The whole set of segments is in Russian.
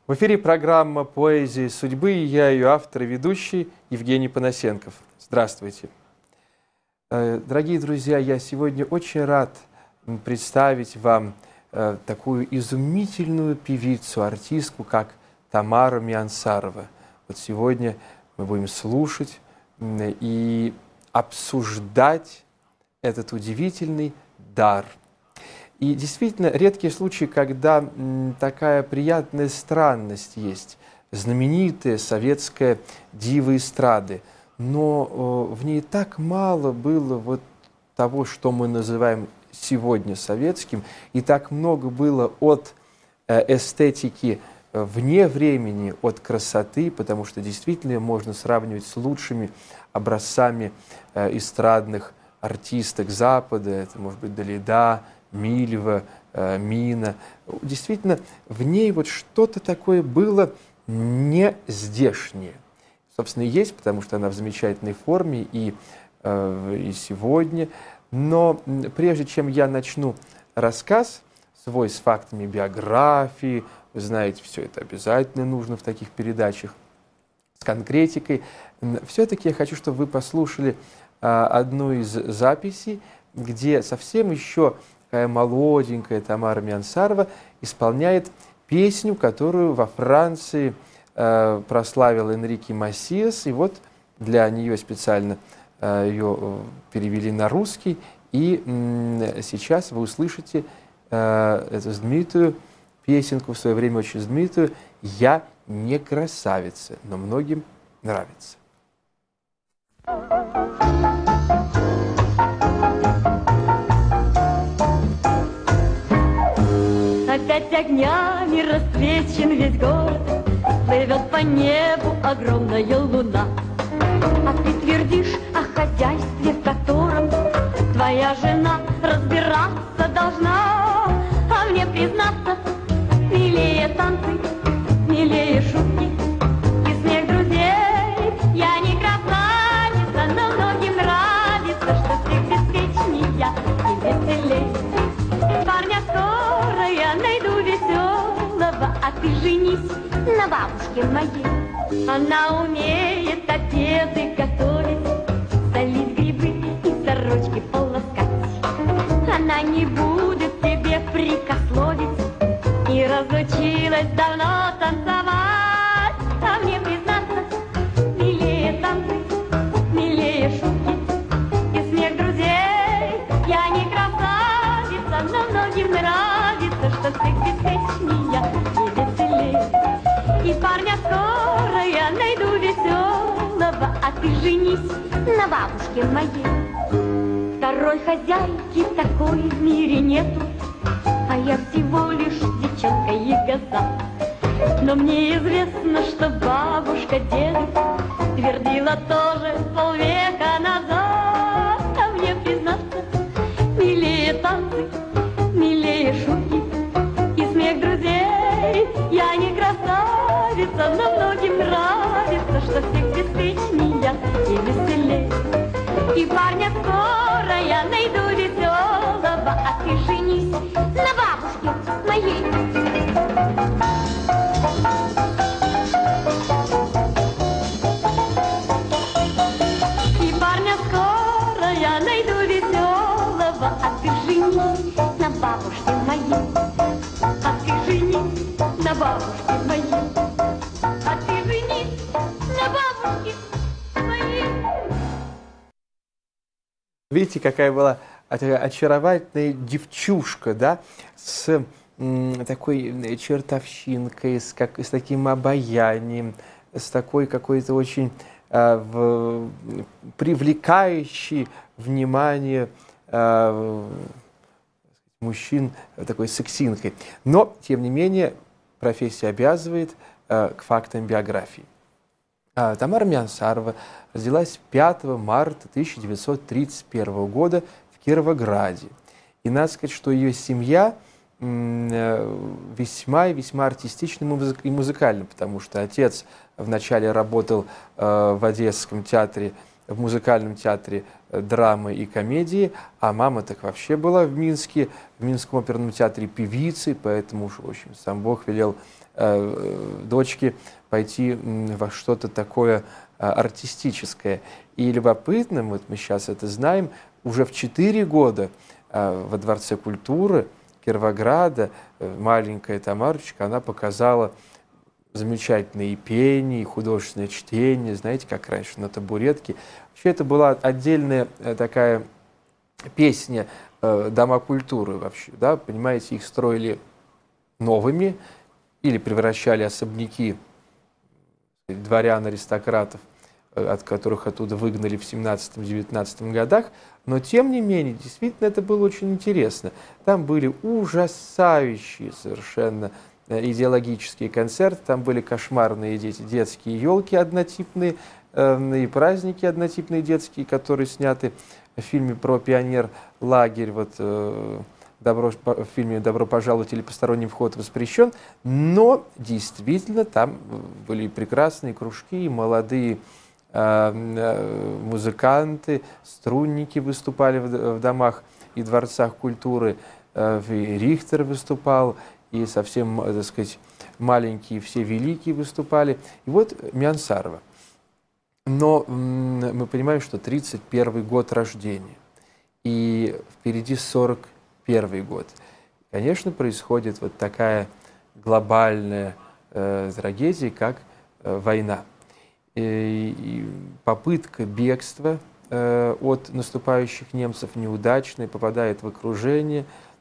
В эфире программа «Поэзия судьбы» и я, ее автор и ведущий Евгений Панасенков. Здравствуйте. Дорогие друзья, я сегодня очень рад представить вам такую изумительную певицу, артистку, как Тамара Миансарова. Вот сегодня мы будем слушать и обсуждать этот удивительный дар. И действительно, редкие случаи, когда такая приятная странность есть, знаменитая советская дива эстрады, но в ней так мало было вот того, что мы называем сегодня советским, и так много было от эстетики вне времени, от красоты, потому что действительно можно сравнивать с лучшими образцами эстрадных артисток Запада, это может быть Далида, Мильва, Мина. Действительно, в ней вот что-то такое было не здешнее. Собственно, и есть, потому что она в замечательной форме и сегодня. Но прежде чем я начну рассказ свой с фактами биографии, вы знаете, все это обязательно нужно в таких передачах, с конкретикой, все-таки я хочу, чтобы вы послушали одну из записей, где совсем еще такая молоденькая Тамара Миансарова исполняет песню, которую во Франции прославил Энрике Массиас. И вот для нее специально ее перевели на русский. И сейчас вы услышите эту знаменитую песенку, в свое время очень знаменитую «Я не красавица, но многим нравится». Опять огнями расцвечен весь город, плывет по небу огромная луна. А ты твердишь о хозяйстве, в котором твоя жена разбираться должна. А мне признаться, милее танцы, милее шутки и смех друзей. Я не красавица, но многим нравится, что всех беспечней я и веселей. Парня скоро я найду веселого, а ты женись на бабушке моей. Она умеет обеды готовить, солить грибы и сорочки полоскать. Она не будет тебе прикословить и разучилась давно танцевать. А мне признаться, милее танцы, милее шутки и смех друзей. Я не красавица, но многим нравится, что всех беспечней я и веселей. И парня скоро я найду веселого, а ты женись на бабушке моей. Второй хозяйки такой в мире нету, а я всего лишь девчонка ягоза. Но мне известно, что бабушка деду твердила тоже полвека назад. А мне признаться, милее танцы, милее шутки и смех друзей. Я не красавица, но многим нравится, что всех беспечней я и веселей. И парня скоро я найду веселого, а ты женись на бабушке моей. И парня скоро я найду веселого, а ты женись на бабушке моей. А ты женись на бабушке моей. А ты женись на бабушке моей. Видите, какая была очаровательная девчушка, да, с такой чертовщинкой, с таким обаянием, с такой какой-то очень привлекающей внимание мужчин такой сексинкой. Но, тем не менее, профессия обязывает к фактам биографии. Тамара Миансарова родилась 5 марта 1931 года в Кировограде. И надо сказать, что ее семья весьма и весьма артистична и музыкальна, потому что отец вначале работал в Одесском театре в музыкальном театре драмы и комедии, а мама так вообще была в Минске, в Минском оперном театре певицей, поэтому уж, в общем, сам Бог велел дочке пойти во что-то такое артистическое. И любопытно, вот мы сейчас это знаем, уже в 4 года во Дворце культуры Кировограда маленькая Тамарочка, она показала замечательное и пение, и художественное чтение, знаете, как раньше на табуретке. Вообще это была отдельная такая песня дома культуры вообще, да, понимаете, их строили новыми или превращали особняки дворян, аристократов, от которых оттуда выгнали в 17-19 годах, но тем не менее, действительно, это было очень интересно. Там были ужасающие совершенно идеологические концерты, там были кошмарные детские елки однотипные, и праздники однотипные детские, которые сняты в фильме про пионер-лагерь, вот в фильме «Добро пожаловать» или «Посторонний вход воспрещен», но действительно там были прекрасные кружки, и молодые музыканты, струнники выступали в домах и дворцах культуры, и Рихтер выступал, и совсем, так сказать, маленькие, все великие выступали. И вот Миансарова. Но мы понимаем, что 31 год рождения, и впереди 41 год. Конечно, происходит вот такая глобальная трагедия, как война. И попытка бегства от наступающих немцев неудачная, попадает в окружение.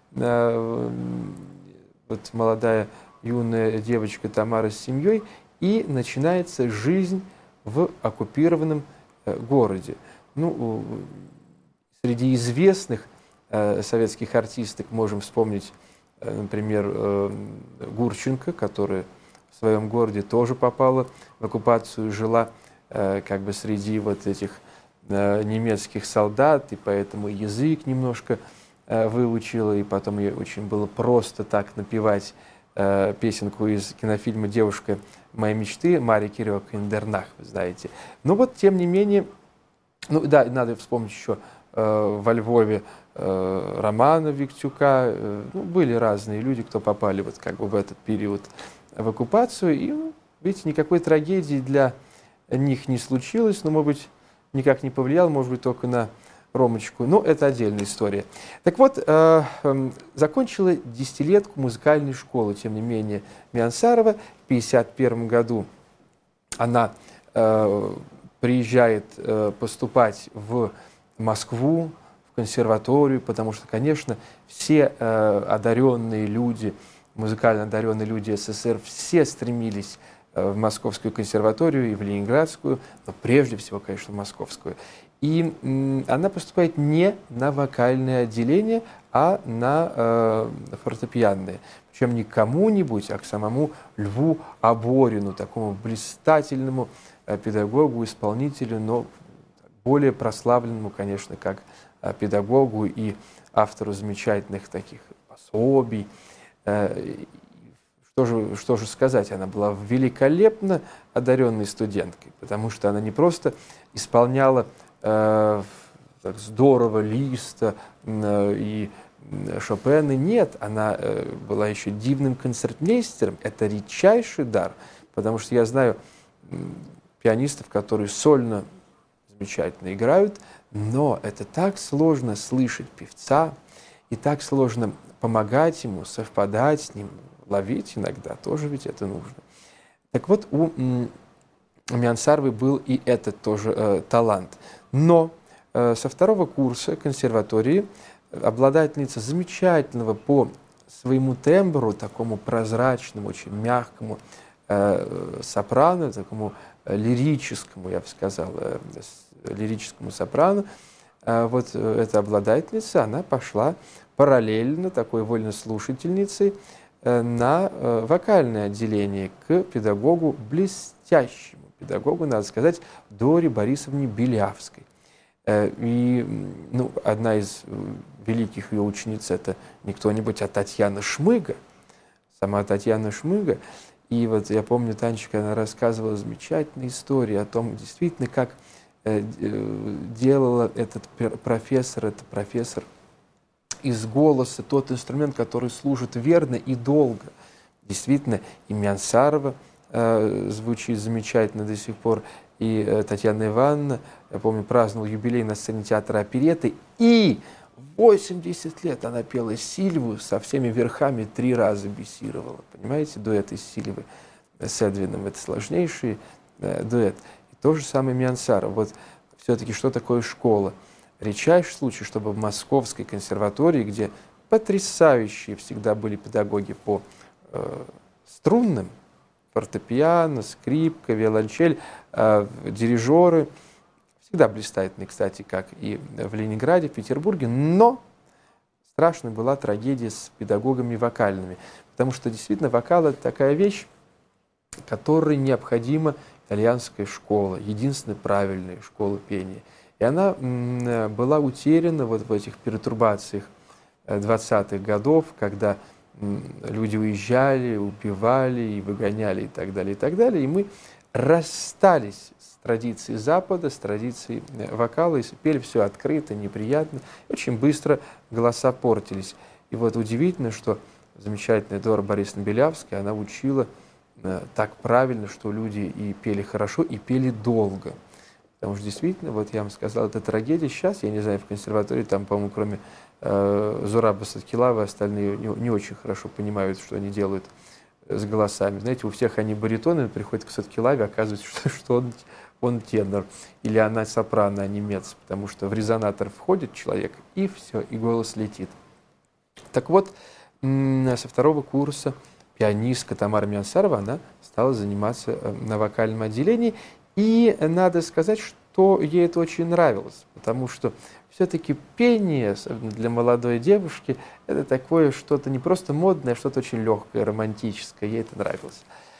Вот молодая юная девочка Тамара с семьей, и начинается жизнь в оккупированном городе. Ну, среди известных советских артисток можем вспомнить, например, Гурченко, которая в своем городе тоже попала в оккупацию, жила как бы среди вот этих немецких солдат, и поэтому язык немножко выучила, и потом ей очень было просто так напевать песенку из кинофильма «Девушка моей мечты» Марии Кирева «Киндернах», вы знаете. Но вот, тем не менее, ну да, надо вспомнить еще во Львове Романа Виктюка, ну, были разные люди, кто попали вот как бы в этот период в оккупацию, и, ну, видите, никакой трагедии для них не случилось, но, может быть, никак не повлиял, может быть, только на Ромочку. Но это отдельная история. Так вот, закончила 10-летку музыкальной школы, тем не менее, Миансарова. В 1951 году она приезжает поступать в Москву, в консерваторию, потому что, конечно, все одаренные люди, музыкально одаренные люди СССР, все стремились в Московскую консерваторию и в Ленинградскую, но прежде всего, конечно, в Московскую. И она поступает не на вокальное отделение, а на фортепианное. Причем не к кому-нибудь, а к самому Льву Аборину, такому блистательному педагогу, исполнителю, но более прославленному, конечно, как педагогу и автору замечательных таких пособий. Что же сказать, она была великолепно одаренной студенткой, потому что она не просто исполняла так здорово Листа и Шопена, нет, она была еще дивным концертмейстером. Это редчайший дар, потому что я знаю пианистов, которые сольно замечательно играют, но это так сложно слышать певца, и так сложно помогать ему, совпадать с ним, ловить иногда, тоже ведь это нужно. Так вот, у Миансаровой был и этот тоже талант. Но со 2-го курса консерватории обладательница замечательного по своему тембру, такому прозрачному, очень мягкому сопрано, такому лирическому, я бы сказал, лирическому сопрано, вот эта обладательница, она пошла параллельно такой вольнослушательницей на вокальное отделение к педагогу, блестящему педагогу, надо сказать, Доре Борисовне Белявской. И ну, одна из великих ее учениц — это не кто-нибудь, а Татьяна Шмыга, сама Татьяна Шмыга. И вот я помню, Танечка, она рассказывала замечательные истории о том, действительно, как делала этот профессор из голоса тот инструмент, который служит верно и долго. Действительно, и Миансарова звучит замечательно до сих пор, и Татьяна Ивановна, я помню, праздновала юбилей на сцене театра оперетты, и 80 лет она пела Сильву, со всеми верхами 3 раза бисировала. Понимаете, дуэт из Сильвы с Эдвином – это сложнейший дуэт. И то же самое Миансарова. Вот все-таки что такое школа? Редчайший случай, чтобы в Московской консерватории, где потрясающие всегда были педагоги по струнным, фортепиано, скрипка, виолончель, дирижеры, всегда блистательные, кстати, как и в Ленинграде, в Петербурге, но страшная была трагедия с педагогами вокальными, потому что действительно вокал – это такая вещь, которой необходима итальянская школа, единственная правильная школа пения. И она была утеряна вот в этих пертурбациях 20-х годов, когда люди уезжали, убивали и выгоняли и так далее, и так далее. И мы расстались с традицией Запада, с традицией вокала, и пели все открыто, неприятно. Очень быстро голоса портились. И вот удивительно, что замечательная Дора Борисовна Белявская, она учила так правильно, что люди и пели хорошо, и пели долго. Потому что действительно, вот я вам сказал, это трагедия. Сейчас, я не знаю, в консерватории, там, по-моему, кроме Зураба Садкилава, остальные не очень хорошо понимают, что они делают с голосами. Знаете, у всех они баритоны, приходят к Садкилаве, оказывается, что он тенор, или она сопрано, а немец, потому что в резонатор входит человек, и все, и голос летит. Так вот, со 2-го курса пианистка Тамара Миансарова, она стала заниматься на вокальном отделении, и надо сказать, что ей это очень нравилось, потому что все-таки пение, особенно для молодой девушки, это такое что-то не просто модное, а что-то очень легкое, романтическое, ей это нравилось.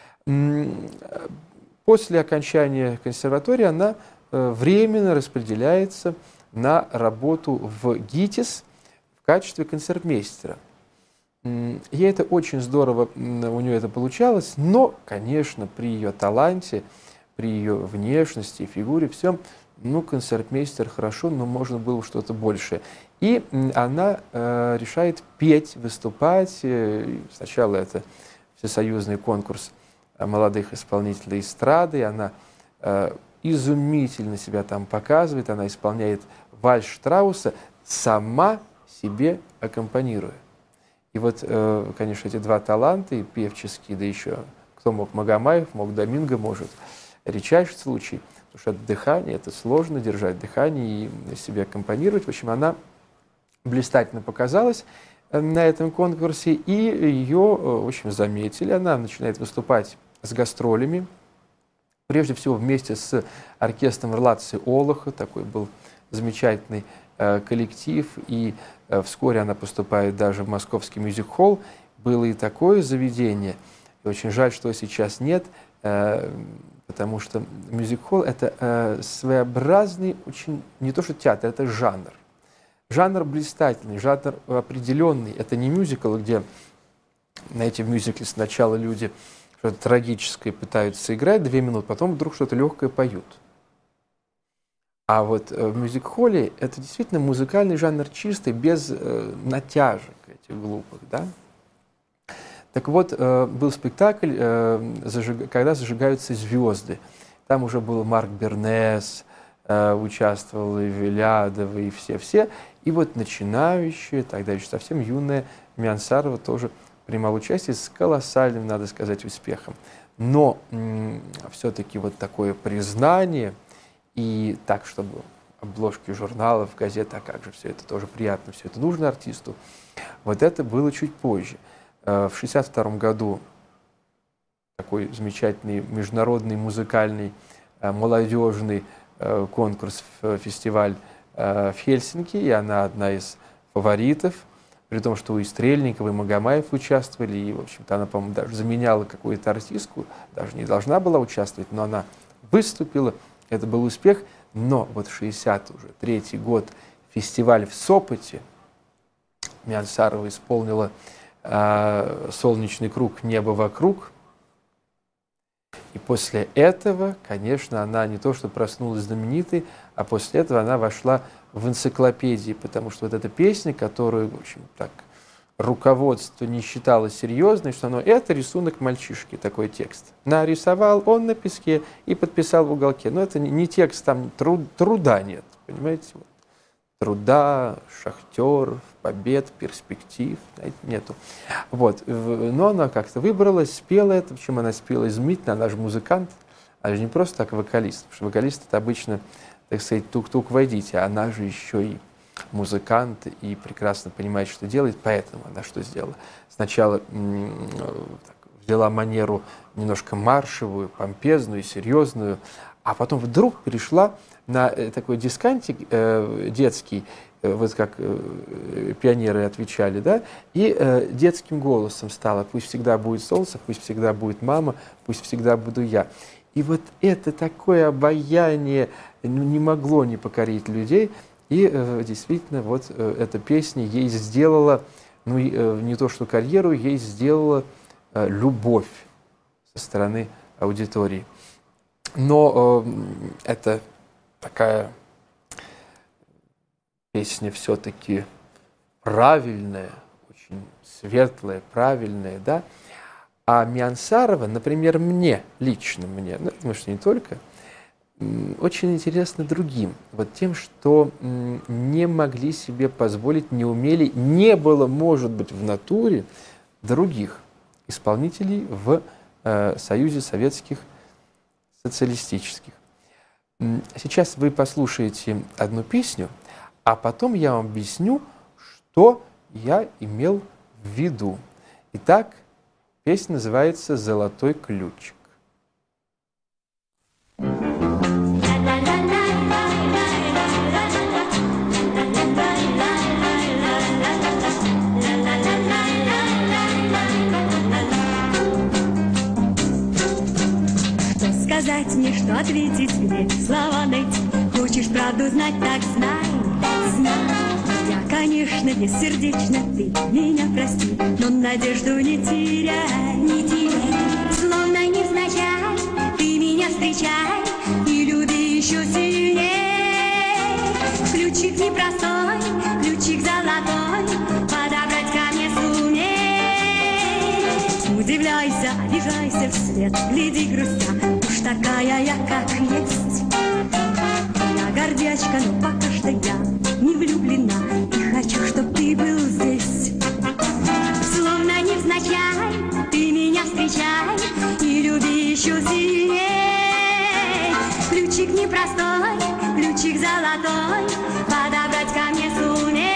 После окончания консерватории она временно распределяется на работу в ГИТИС в качестве концертмейстера. Ей это очень здорово, у нее это получалось, но, конечно, при ее таланте, при ее внешности, фигуре, всем, ну, концертмейстер хорошо, но можно было что-то большее. И она решает петь, выступать. Сначала это всесоюзный конкурс молодых исполнителей эстрады. Она изумительно себя там показывает. Она исполняет вальс Штрауса, сама себе аккомпанируя. И вот, конечно, эти 2 таланта, и певческие, да еще кто мог, Магомаев, мог Доминго, может. Редчайший случай, потому что это дыхание, это сложно держать дыхание и себе аккомпанировать. В общем, она блистательно показалась на этом конкурсе, и ее, в общем, заметили. Она начинает выступать с гастролями, прежде всего вместе с оркестром Лаци Олоха, такой был замечательный коллектив, и вскоре она поступает даже в Московский мюзик-холл. Было и такое заведение, и очень жаль, что сейчас нет, потому что мюзик-холл – это своеобразный, очень, не то что театр, это жанр. Жанр блистательный, жанр определенный. Это не мюзикл, где, знаете, в мюзикле сначала люди что-то трагическое пытаются играть 2 минуты, потом вдруг что-то легкое поют. А вот в мюзик-холле это действительно музыкальный жанр чистый, без натяжек этих глупых, да? Так вот, был спектакль, когда зажигаются звезды. Там уже был Марк Бернес, участвовал и Вилядова, и все-все. И вот начинающая, тогда еще совсем юная Миансарова тоже принимала участие с колоссальным, надо сказать, успехом. Но все-таки вот такое признание, и так, чтобы обложки журналов, газет, а как же все это тоже приятно, все это нужно артисту, вот это было чуть позже. В 1962 году такой замечательный международный музыкальный молодежный конкурс, фестиваль в Хельсинки, и она одна из фаворитов, при том, что и Стрельникова, и Магомаев участвовали, и, в общем-то, она, по-моему, даже заменяла какую-то артистку, даже не должна была участвовать, но она выступила, это был успех. Но вот 1963 год, фестиваль в Сопоте, Миансарова исполнила «Солнечный круг, небо вокруг». И после этого, конечно, она не то что проснулась знаменитой, а после этого она вошла в энциклопедии, потому что вот эта песня, которую, в общем, так, руководство не считало серьезной, что это рисунок мальчишки, такой текст. Нарисовал он на песке и подписал в уголке. Но это не текст, там труда нет, понимаете? Вот. Труда, шахтеров, побед, перспектив нету. Вот. Но она как-то выбралась, спела это, причем она спела изумительно, она же музыкант, она же не просто так вокалист, потому что вокалист это обычно, так сказать, тук-тук войдите, а она же еще и музыкант и прекрасно понимает, что делает, поэтому она что сделала? Сначала взяла манеру немножко маршевую, помпезную, серьезную, а потом вдруг перешла на такой дискантик детский, вот как пионеры отвечали, да, и детским голосом стала: «Пусть всегда будет солнце, пусть всегда будет мама, пусть всегда буду я». И вот это такое обаяние не могло не покорить людей, и действительно вот эта песня ей сделала, ну не то что карьеру, ей сделала любовь со стороны аудитории. Но это такая песня все-таки правильная, очень светлая, правильная, да. А Миансарова, например, лично мне, ну, может, не только, очень интересно другим. Вот тем, что не могли себе позволить, не умели, не было, может быть, в натуре других исполнителей в Союзе Советских Социалистических. Сейчас вы послушаете одну песню, а потом я вам объясню, что я имел в виду. Итак, песня называется «Золотой ключик». Сказать мне, что ответить, где слова найти. Хочешь правду знать, так знай, знай. Я, конечно, бессердечна, ты меня прости, но надежду не теряй, не теряй. Словно невзначай, ты меня встречай и люби еще сильней. Ключик непростой, ключик золотой, подобрать ко мне сумей. Удивляйся, обижайся вслед, гляди грустя, уж такая я, как есть. Я гордячка, но пока что я не влюблена, и хочу, чтоб ты был здесь. Словно невзначай, ты меня встречай и люби еще сильней. Ключик непростой, ключик золотой, подобрать ко мне сумей.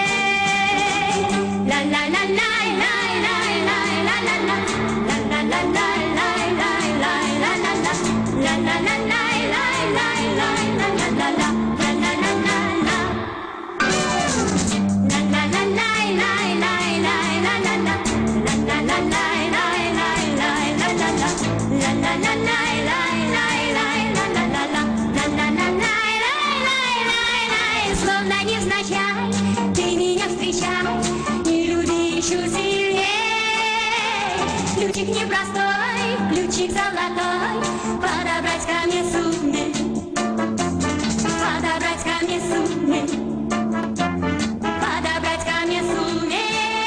Словно невзначай, ты меня встречай и люби еще сильней. Ключик непростой, ключик золотой, подобрать ко мне сумей. Подобрать ко мне сумей. Подобрать ко мне сумей.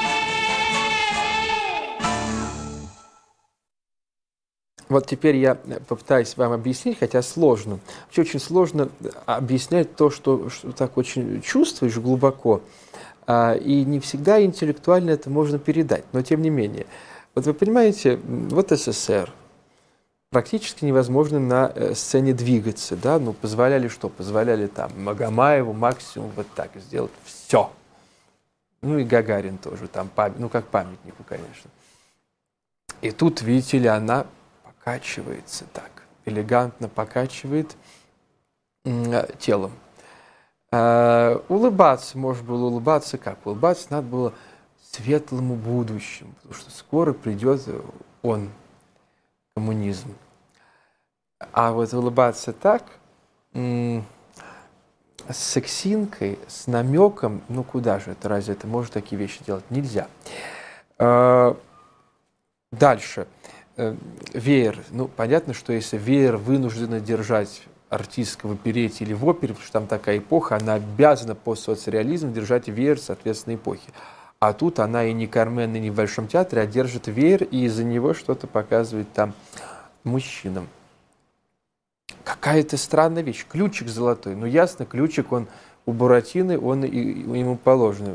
Вот теперь я попытаюсь вам объяснить, хотя сложно. Вообще очень сложно объяснять то, что так очень чувствуешь глубоко, и не всегда интеллектуально это можно передать, но тем не менее. Вот вы понимаете, вот СССР, практически невозможно на сцене двигаться, да, ну позволяли что? Позволяли там Магомаеву максимум вот так сделать все. Ну и Гагарин тоже, там, ну как памятнику, конечно. И тут, видите ли, она покачивается так, элегантно покачивает телом. Улыбаться можно было, улыбаться как? Улыбаться надо было светлому будущему, потому что скоро придет он, коммунизм. А вот улыбаться так, с сексинкой, с намеком, ну куда же это, разве это можно такие вещи делать? Нельзя. Дальше. веер. Ну, понятно, что если веер вынуждена держать артистка в оперете или в опере, потому что там такая эпоха, она обязана по соцреализму держать веер соответственной эпохи. А тут она и не Кармен, и не в Большом театре, а держит веер, и из-за него что-то показывает там мужчинам. Какая-то странная вещь. Ключик золотой. Ну, ясно, ключик, он у Буратино, он ему положен.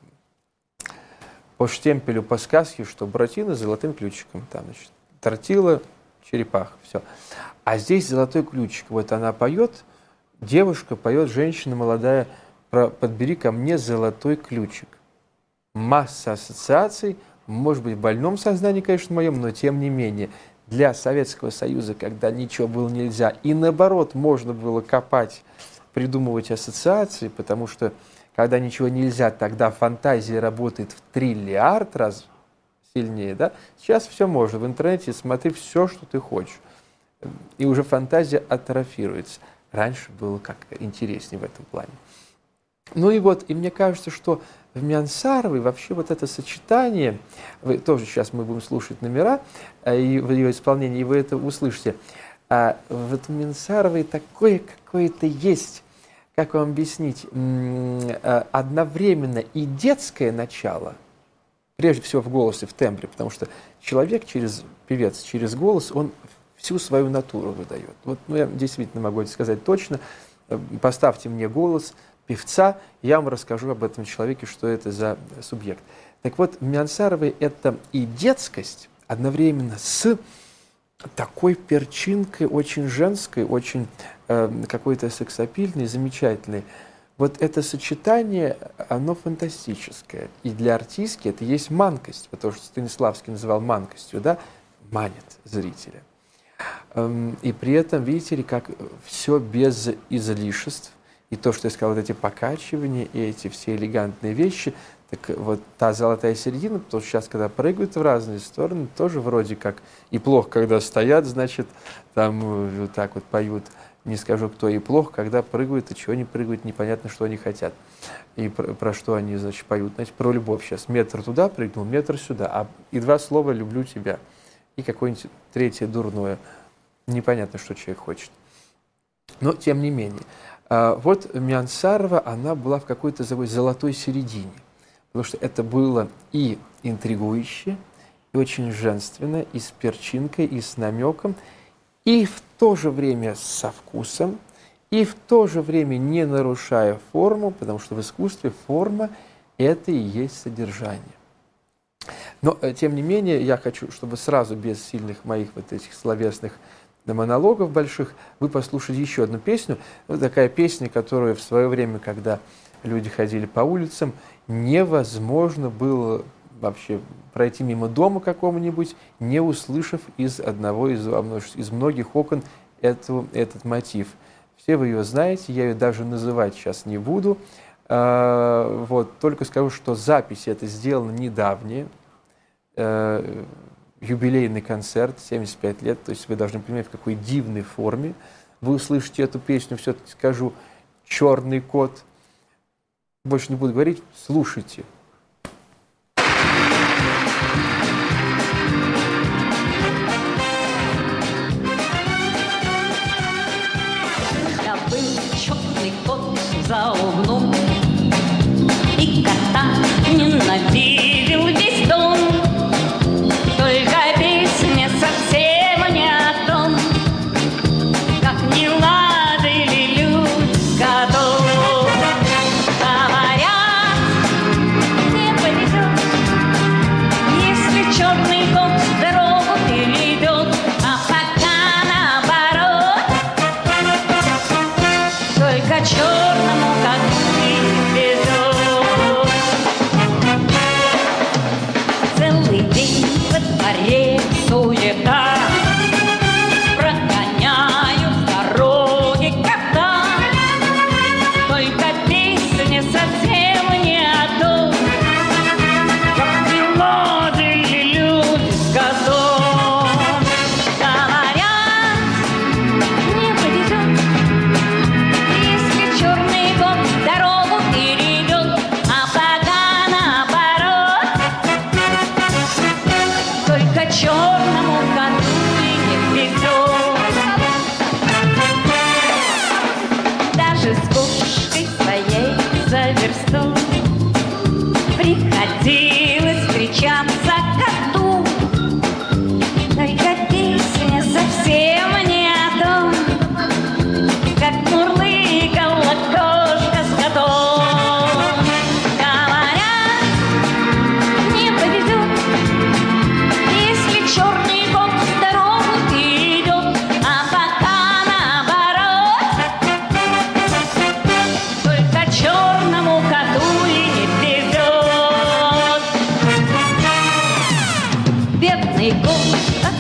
По штемпелю, по сказке, что Буратино с золотым ключиком. Там, значит, тортила, черепаха, все. А здесь золотой ключик. Вот она поет, девушка поет, женщина молодая, подбери ко мне золотой ключик. Масса ассоциаций, может быть, в больном сознании, конечно, моем, но тем не менее, для Советского Союза, когда ничего было нельзя, и наоборот, можно было копать, придумывать ассоциации, потому что, когда ничего нельзя, тогда фантазия работает в триллиард раз сильнее, да? Сейчас все можно, в интернете смотри все, что ты хочешь, и уже фантазия атрофируется. Раньше было как-то интереснее в этом плане. Ну и вот, и мне кажется, что в Миансаровой вообще вот это сочетание, вы тоже сейчас мы будем слушать номера и в ее исполнении, и вы это услышите, вот в Миансаровой такое какое-то есть, как вам объяснить, одновременно и детское начало, прежде всего в голосе, в тембре, потому что человек певец через голос, он всю свою натуру выдает. Вот, ну, я действительно могу это сказать точно. Поставьте мне голос певца, я вам расскажу об этом человеке, что это за субъект. Так вот, в Миансаровой это и детскость одновременно с такой перчинкой, очень женской, очень какой-то сексапильной, замечательной. Вот это сочетание, оно фантастическое. И для артистки это есть манкость. Вот то, что Станиславский называл манкостью, да, манит зрителя. И при этом, видите ли, как все без излишеств. И то, что я сказал, вот эти покачивания, и эти все элегантные вещи, так вот та золотая середина, потому что сейчас, когда прыгают в разные стороны, тоже вроде как и плохо, когда стоят, значит, там вот так вот поют, не скажу кто, и плохо, когда прыгают, и чего они прыгают, непонятно, что они хотят. И про что они, значит, поют. Значит, про любовь сейчас. Метр туда прыгнул, метр сюда. И два слова «люблю тебя». И какое-нибудь третье дурное. Непонятно, что человек хочет. Но, тем не менее. Вот Миансарова, она была в какой-то золотой середине, потому что это было и интригующе, и очень женственно, и с перчинкой, и с намеком, и в то же время со вкусом, и в то же время не нарушая форму, потому что в искусстве форма – это и есть содержание. Но, тем не менее, я хочу, чтобы сразу, без сильных моих вот этих словесных монологов больших, вы послушали еще одну песню. Вот такая песня, которую в свое время, когда люди ходили по улицам, невозможно было вообще пройти мимо дома какого-нибудь, не услышав из одного из многих окон этот мотив. Все вы ее знаете, я ее даже называть сейчас не буду. Вот, только скажу, что запись эта сделана недавняя. Юбилейный концерт, 75 лет, то есть вы должны понимать, в какой дивной форме вы услышите эту песню, все-таки скажу «Черный кот». Больше не буду говорить, слушайте. Я был черный кот за углом, и кота ненавидел весь дом. Только песня совсем не о том, как не ладили люди с котом. Говорят, не повезет, если черный кот дорогу перейдет, а пока наоборот, только черному коту не везет. Целый день во дворе суета, прогоняю с дороги кота. Только песня совсем не о том, как не ладили люди с котом. Говорят, не повезет, если черный кот дорогу перейдет, а пока наоборот, только черному коту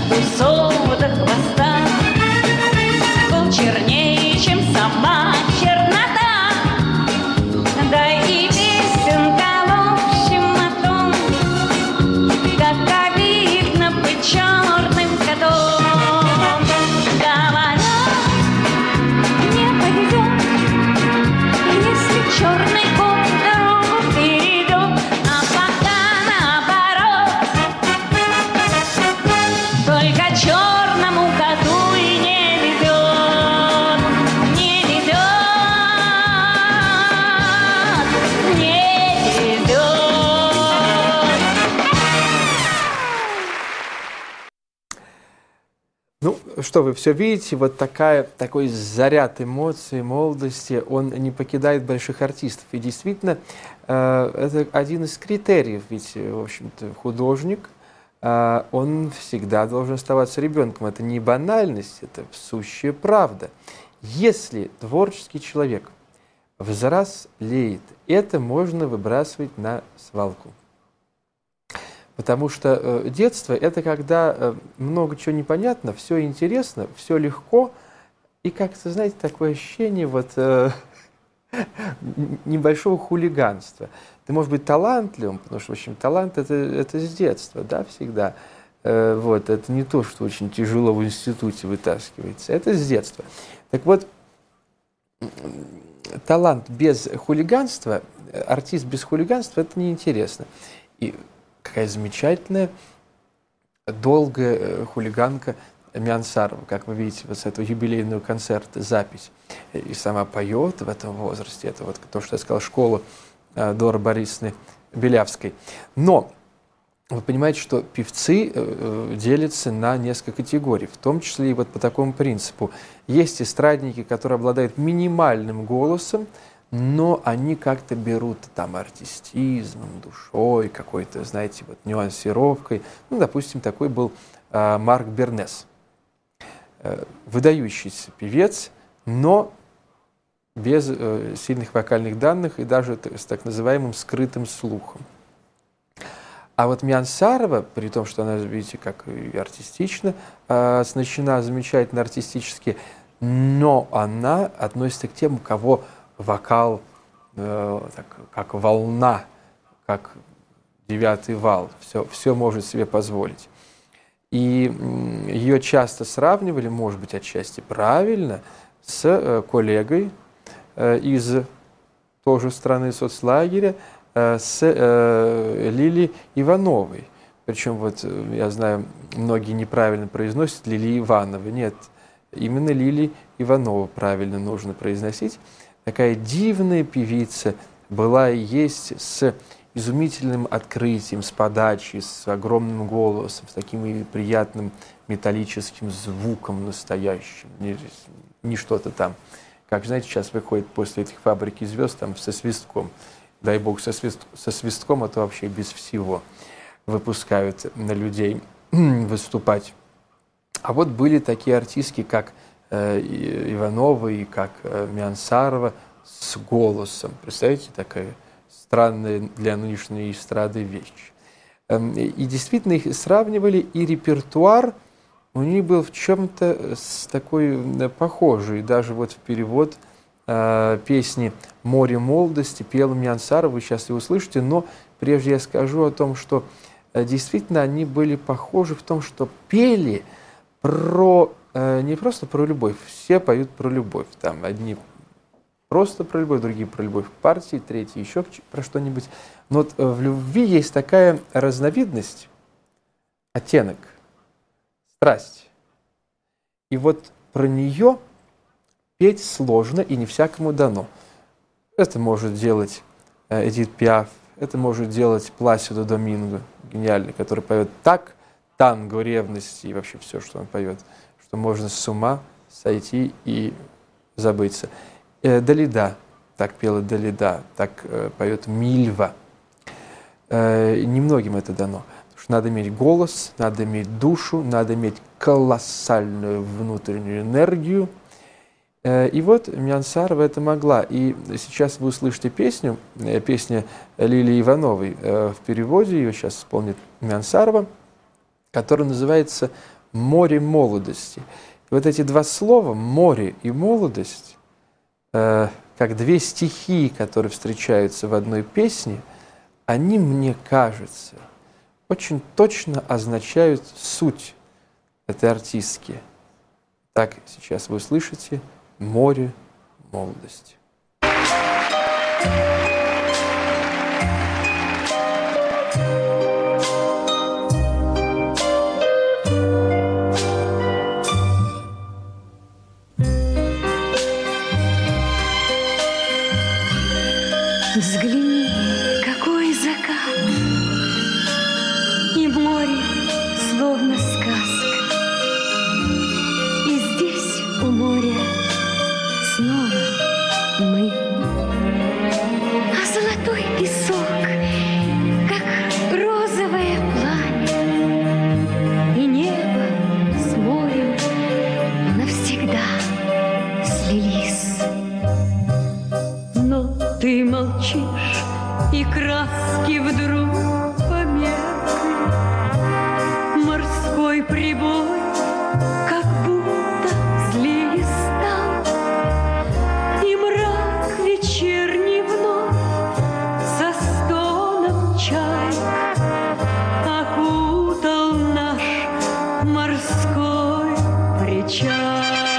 усов до хвоста был чернее, чем сама чернота. Да и песенка, в общем, о том, как обидно быть черным котом. Говорят, не повезет, если черный кот дорогу перейдет, а пока наоборот. Только черному коту и не везет, не везет, не везет. Ну, что вы все видите, вот такой заряд эмоций, молодости, он не покидает больших артистов. И действительно, это один из критериев, ведь, в общем-то, художник, он всегда должен оставаться ребенком. Это не банальность, это сущая правда. Если творческий человек взрослеет, это можно выбрасывать на свалку. Потому что детство – это когда много чего непонятно, все интересно, все легко, и как-то, знаете, такое ощущение вот, небольшого хулиганства. Ты можешь быть талантливым, потому что, в общем, талант – это с детства, да, всегда. Вот, это не то, что очень тяжело в институте вытаскивается, это с детства. Так вот, талант без хулиганства, артист без хулиганства – это неинтересно. И какая замечательная, долгая хулиганка Миансарова, как вы видите, вот с этого юбилейного концерта, запись. И сама поет в этом возрасте. Это вот то, что я сказал, школа Доры Борисовны Белявской. Но вы понимаете, что певцы делятся на несколько категорий, в том числе и вот по такому принципу. Есть эстрадники, которые обладают минимальным голосом, но они как-то берут там артистизмом, душой, какой-то, знаете, вот нюансировкой. Ну, допустим, такой был Марк Бернес. Выдающийся певец, но без сильных вокальных данных и даже с так называемым скрытым слухом. А вот Миансарова, при том, что она, видите, как и артистично, оснащена замечательно артистически, но она относится к тем, у кого вокал как волна, как 9-й вал, все может себе позволить. И ее часто сравнивали, может быть, отчасти правильно, с коллегой из тоже страны соцлагеря, с Лилией Ивановой. Причем, вот, я знаю, многие неправильно произносят Лилии Ивановой. Нет, именно Лилии Иванова правильно нужно произносить. Такая дивная певица была и есть, с изумительным открытием, с подачей, с огромным голосом, с таким приятным металлическим звуком настоящим, не что-то там. Как, знаете, сейчас выходит после этих «Фабрики звезд» там со свистком. Дай бог, со свистком, а то вообще без всего выпускают на людей выступать. А вот были такие артистки, как Иванова и как Миансарова с голосом. Представляете, такая странная для нынешней эстрады вещь. И действительно их сравнивали, и репертуар у них был в чем-то такой похожий. Даже вот в перевод песни «Море молодости» пела Миансарова, вы сейчас его услышите, но прежде я скажу о том, что действительно они были похожи в том, что пели про не просто про любовь, все поют про любовь. Там одни просто про любовь, другие про любовь к партии, третьи еще про что-нибудь. Но вот в любви есть такая разновидность, оттенок, страсть. И вот про нее петь сложно и не всякому дано. Это может делать Эдит Пиаф, это может делать Пласидо Доминго, гениальный, который поет так, танго ревности и вообще все, что он поет, что можно с ума сойти и забыться. Далида, так пела Далида, так поет Мильва. Немногим это дано. Потому что надо иметь голос, надо иметь душу, надо иметь колоссальную внутреннюю энергию. И вот Миансарова это могла. И сейчас вы услышите песня Лилии Ивановой. В переводе ее сейчас исполнит Миансарова, которая называется «Море молодости». И вот эти два слова «море» и «молодость», как две стихии, которые встречаются в одной песне, они, мне кажется, очень точно означают суть этой артистки. Так, сейчас вы услышите «Море молодости». Взгляни, какой закат, и море словно сказка, и здесь у моря снова мы. А золотой песок, как розовое пламя, и небо с морем навсегда слились. Но ты молчишь, и краски вдруг померкли. Морской прибой как будто злее стал, и мрак вечерний вновь со стоном чаек окутал наш морской причал.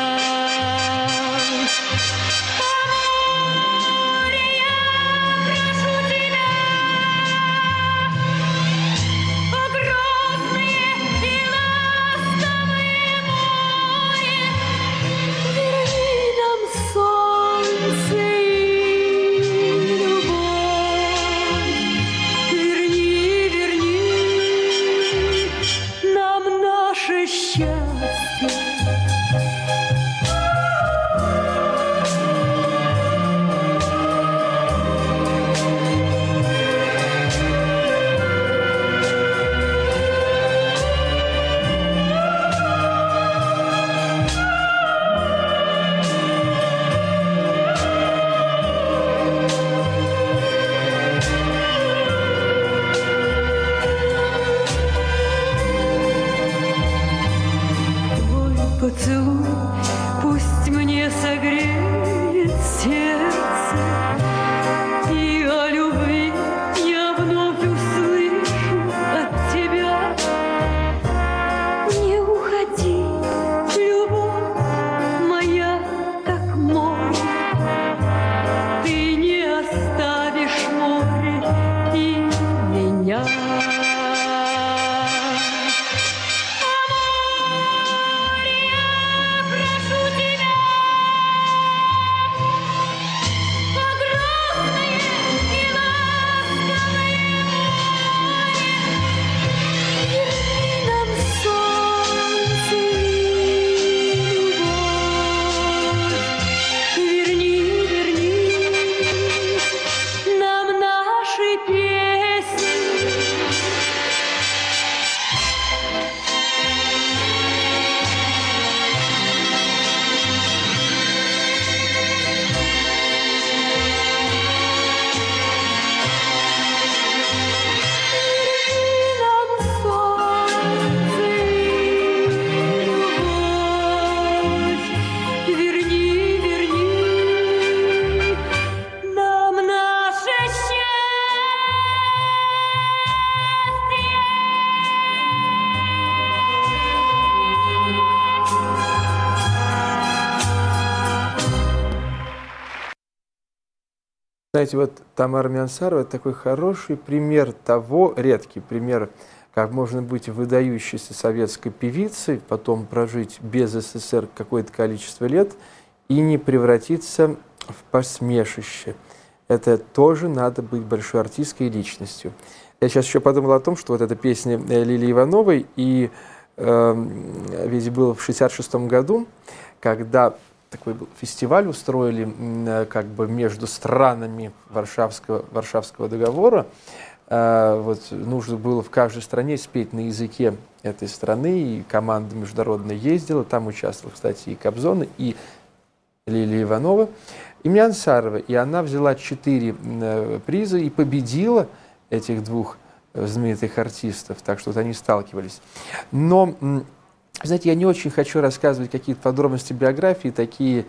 Поцелуй пусть мне согреет сердце, и о любви я вновь услышу от тебя. Не уходи, любовь моя, как море, ты не оставишь море и меня. Знаете, вот Тамара Миансарова – это такой хороший пример того, редкий пример, как можно быть выдающейся советской певицей, потом прожить без СССР какое-то количество лет и не превратиться в посмешище. Это тоже надо быть большой артистской личностью. Я сейчас еще подумал о том, что вот эта песня Лилии Ивановой, и ведь было в 1966 году, когда такой был фестиваль устроили как бы между странами Варшавского договора. Вот нужно было в каждой стране спеть на языке этой страны, и команда международная ездила, там участвовала, кстати, и Кобзона, и Лилия Иванова, и Миансарова, и она взяла 4 приза и победила этих двух знаменитых артистов, так что вот они сталкивались. Но Знаете, я не очень хочу рассказывать какие-то подробности биографии, такие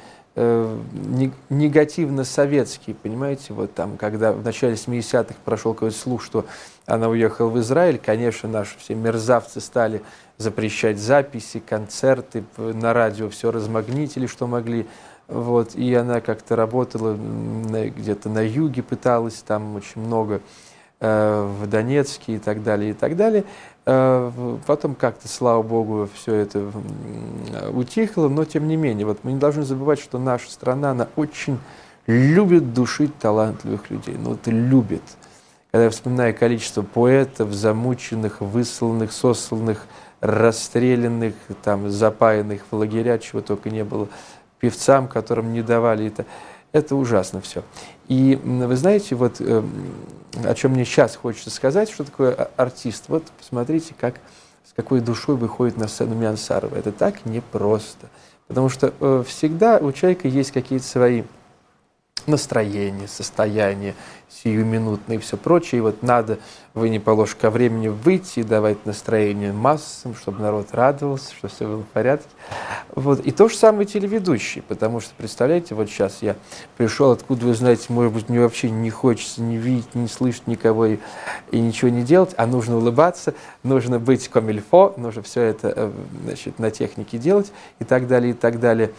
негативно-советские, понимаете, вот там, когда в начале 70-х прошел какой-то слух, что она уехала в Израиль, конечно, наши все мерзавцы стали запрещать записи, концерты, на радио все размагнитили, что могли, вот, и она как-то работала где-то на юге, пыталась, там очень много, в Донецке и так далее, и так далее. Потом как-то, слава богу, все это утихло, но тем не менее, вот мы не должны забывать, что наша страна, она очень любит душить талантливых людей, ну вот любит. Когда я вспоминаю количество поэтов, замученных, высланных, сосланных, расстрелянных, там, запаянных в лагеря, чего только не было, певцам, которым не давали это ужасно все. И вы знаете, вот о чем мне сейчас хочется сказать, что такое артист. Вот посмотрите, с какой душой выходит на сцену Миан Сарова. Это так непросто. Потому что всегда у человека есть какие-то свои настроение, состояние сиюминутное и все прочее. И вот надо, вы не положь ко времени выйти и давать настроение массам, чтобы народ радовался, чтобы все было в порядке. Вот. И то же самое телеведущий, потому что, представляете, вот сейчас я пришел, откуда, вы знаете, может быть, мне вообще не хочется не видеть, не слышать никого и ничего не делать, а нужно улыбаться, нужно быть комильфо, нужно все это, значит, на технике делать и так далее, и так далее.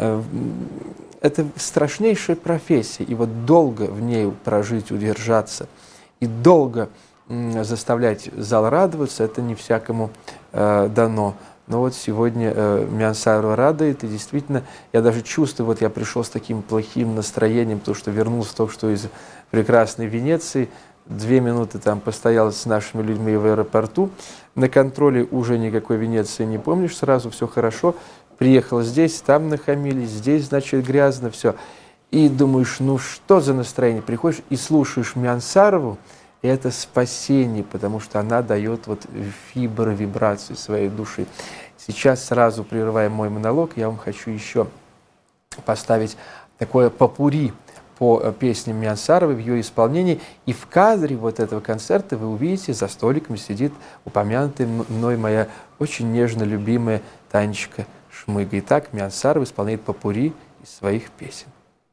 Это страшнейшая профессия, и вот долго в ней прожить, удержаться, и долго заставлять зал радоваться, это не всякому дано. Но вот сегодня Миан Сарова радует, и действительно, я даже чувствую, вот я пришел с таким плохим настроением, потому что вернулся только что из прекрасной Венеции, 2 минуты там постоял с нашими людьми в аэропорту, на контроле уже никакой Венеции не помнишь, сразу все хорошо. Приехал здесь, там нахамились, здесь, значит, грязно, все. И думаешь, ну что за настроение? Приходишь и слушаешь Миан Сарову, и это спасение, потому что она дает вот фибры, вибрации своей души. Сейчас, сразу прерывая мой монолог, я вам хочу еще поставить такое попурри по песням Миан Саровой в ее исполнении. И в кадре вот этого концерта вы увидите, за столиком сидит упомянутая мной моя очень нежно любимая Танечка Шмыга. Итак, Миан Сарова исполняет попурри из своих песен.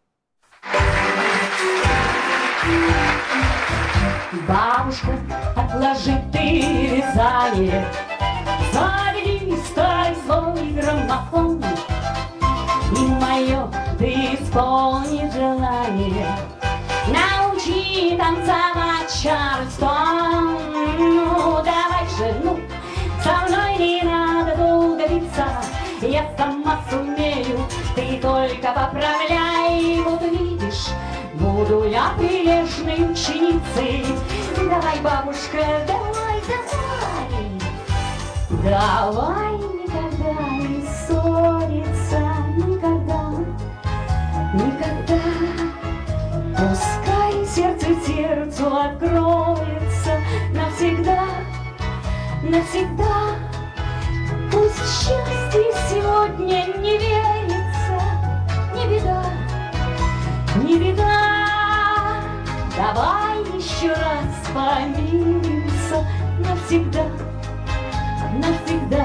Бабушка, отложи ты вязание, заведи старый злой граммофон, и мое ты исполни желание, научи танцевать Чарльстон. Ну, давай же, ну, со мной не надо долго биться, я сама сумею, ты только поправляй, вот видишь, буду я прилежной ученицей. Давай, бабушка, давай, давай, давай никогда не ссориться, никогда, никогда. Пускай сердце сердцу откроется навсегда, навсегда. Пусть счастье сегодня не верится, не беда, не беда. Давай еще раз помиримся навсегда, навсегда.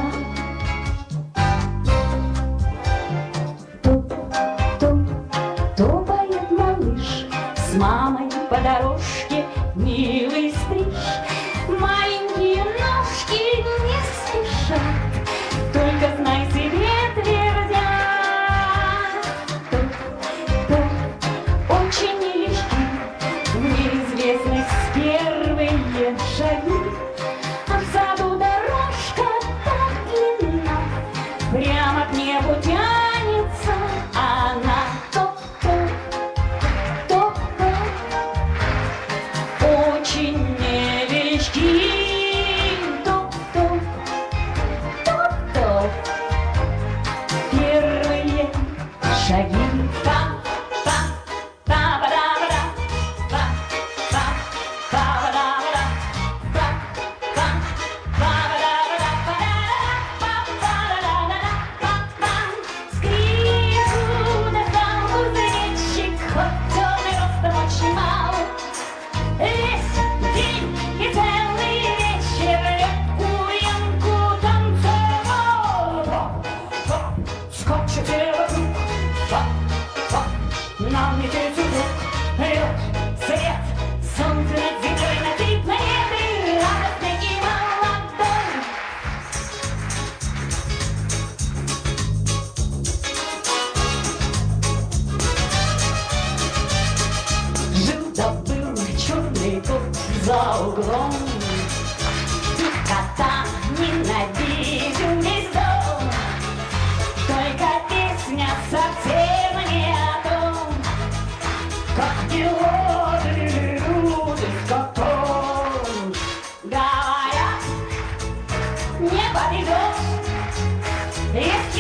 Топает малыш с мамой по дорожке, милый стриж. Маленькие ножки не спешат, только знай себе твердят. Очень нелегки в неизвестность первые шаги, а в саду дорожка так длинна, прямо к небу тянется она. Топ-топ, топ-топ,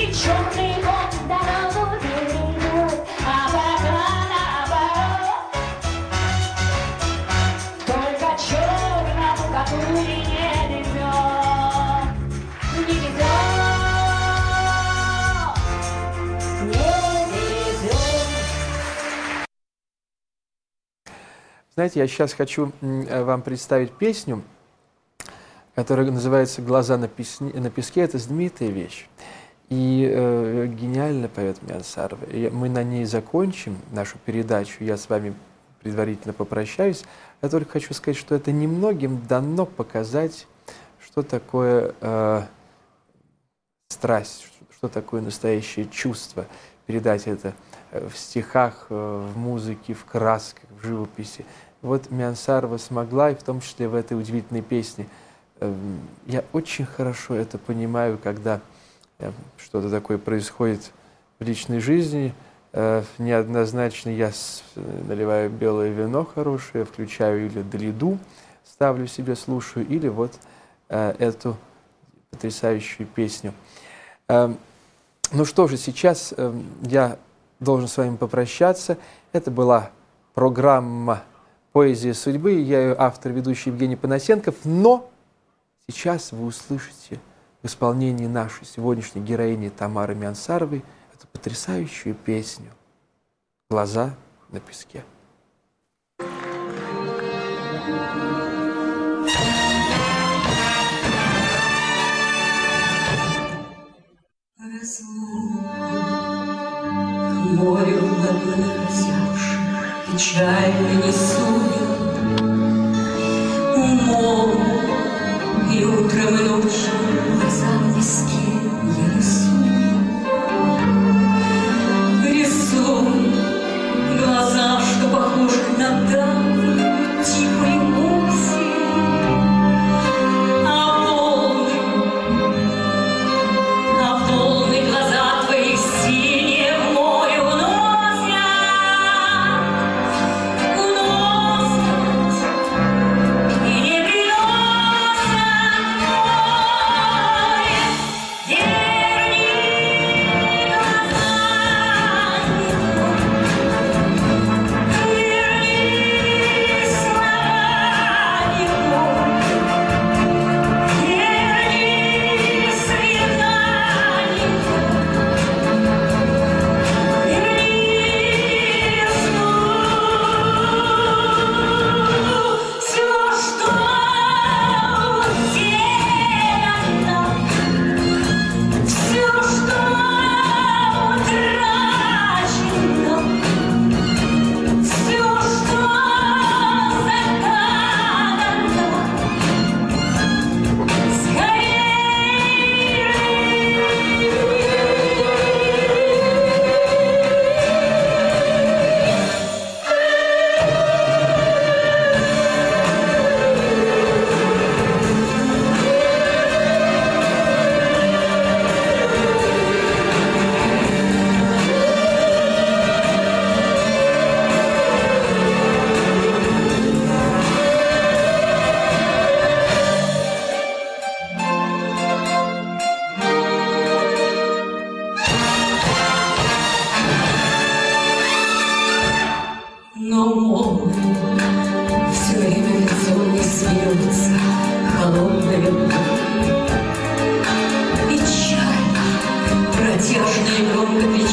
И черный кот дорогу перейдет, а пока наоборот. Только черному коту не везет, не везет, не везет. Знаете, я сейчас хочу вам представить песню, которая называется «Глаза на песке». Это знаменитая вещь. И гениально поет Миансарова. Мы на ней закончим нашу передачу. Я с вами предварительно попрощаюсь. Я только хочу сказать, что это немногим дано показать, что такое страсть, что такое настоящее чувство. Передать это в стихах, в музыке, в красках, в живописи. Вот Миансарова смогла, и в том числе в этой удивительной песне. Я очень хорошо это понимаю, когда что-то такое происходит в личной жизни. Неоднозначно я наливаю белое вино хорошее, включаю или Далиду, ставлю себе, слушаю, или вот эту потрясающую песню. Ну что же, сейчас я должен с вами попрощаться. Это была программа «Поэзия судьбы». Я ее автор, ведущий Евгений Панасенков. Но сейчас вы услышите в исполнении нашей сегодняшней героини Тамары Миансаровой эту потрясающую песню «Глаза на песке». Морю ладонь взявши, печально несу я умом, и утром, и ночью глаза в песке я несу. Рисую глаза, что похожи на давнюю тихую осень, а волны глаза твоих синие в море уносят, и не приносят море. Верни глаза его, верни слова его, верни свидания, верни весну. Все, что утеряно, все, что утрачено, все, что загадано, скорее. Но море все время лицо не смеется, холодное луна. Печаль протяжно и громко